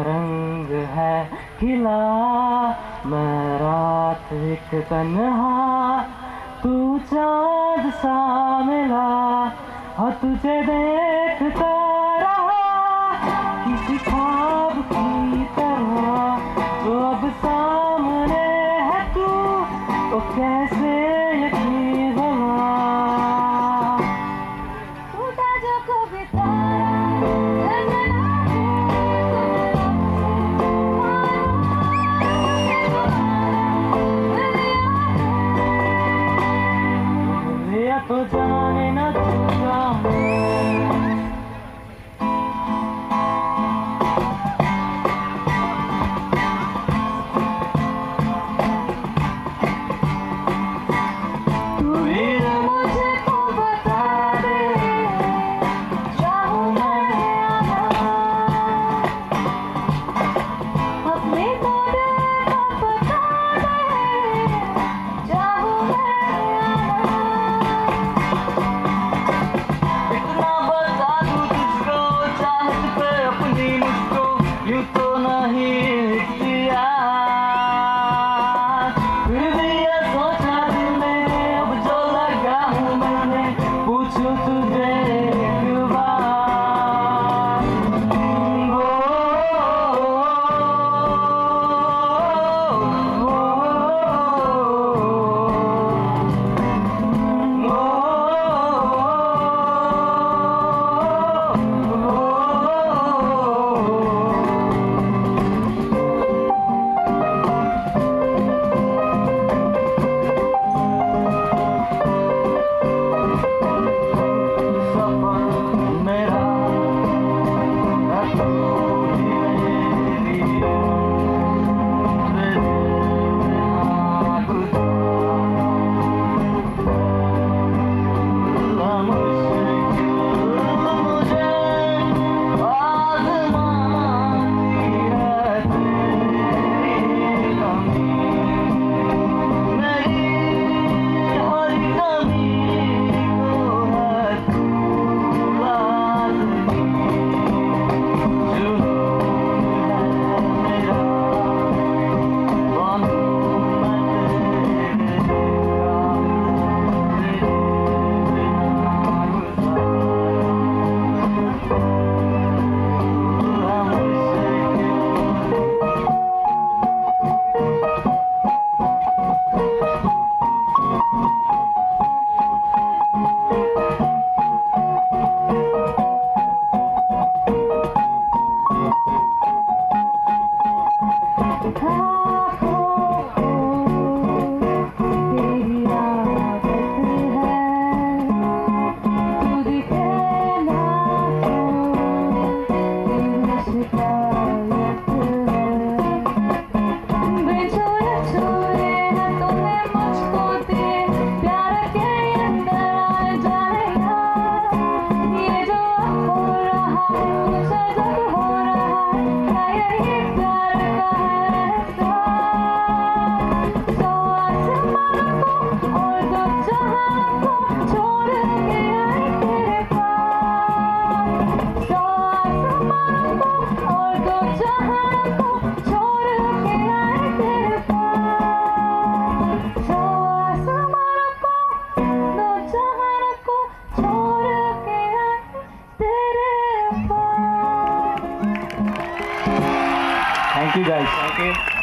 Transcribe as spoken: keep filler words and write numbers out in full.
रंग है खिला, मैं रात एक तन्हा, तू चाँद सा मिला और तुझे देखता रहा किसी ख्वाब की तरह। तो अब सामने है तू, तो कैसे यकीन भला। टूटा जो कभी तारा तो जाने न दूंगा तू भी मुझे तो बता दे, चाहूं मैं आना अपने तो दिल को बता दे, चाहूं मैं आना। इतना बता दूं तुझको, चाहत पे अपनी मुझको यूं तो नहीं किया। फिर भी ये सोचा दिल में, अब जो लगा हूँ मैंने, पूछूं तुझे एक बार। वो, Thank you guys. Thank you.